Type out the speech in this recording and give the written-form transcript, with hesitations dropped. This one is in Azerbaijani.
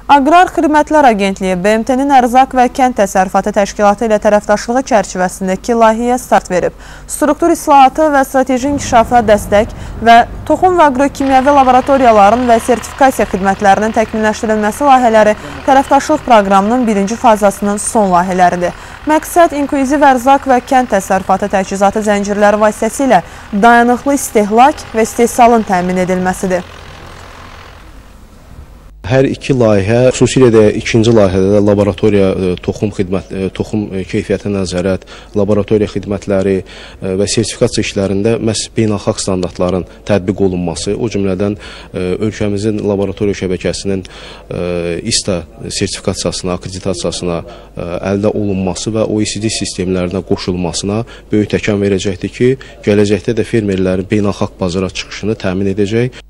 Aqrar Xidmətlər Agentliyi BMT-nin Ərzaq və Kənd Təsərrüfatı Təşkilatı ilə tərəfdaşlığı çərçivəsindəki layihəyə start verib. Struktur islahatı və strateji inkişafa dəstək və toxum və aqrokimyəvi laboratoriyaların və sertifikasiya xidmətlərinin təkmilləşdirilməsi layihələri tərəfdaşlıq proqramının birinci fazasının son layihələridir. Məqsəd inklüziv ərzaq və kənd təsərrüfatı təchizatı zəncirləri vasitəsilə dayanıqlı istehlak və istehsalın təmin edilməsidir. Hər iki layihə, xüsusilə də ikinci layihədə də laboratoriya toxum keyfiyyəti nəzarət, laboratoriya xidmətləri və sertifikasiya işlərində məhz beynəlxalq standartların tətbiq olunması, o cümlədən ölkəmizin laboratoriya şəbəkəsinin ISTA sertifikasiyasına, akkreditasiyasına əldə olunması və OECD sistemlərinə qoşulmasına böyük təkan verəcəkdir ki, gələcəkdə də fermerlərin beynəlxalq bazara çıxışını təmin edəcək.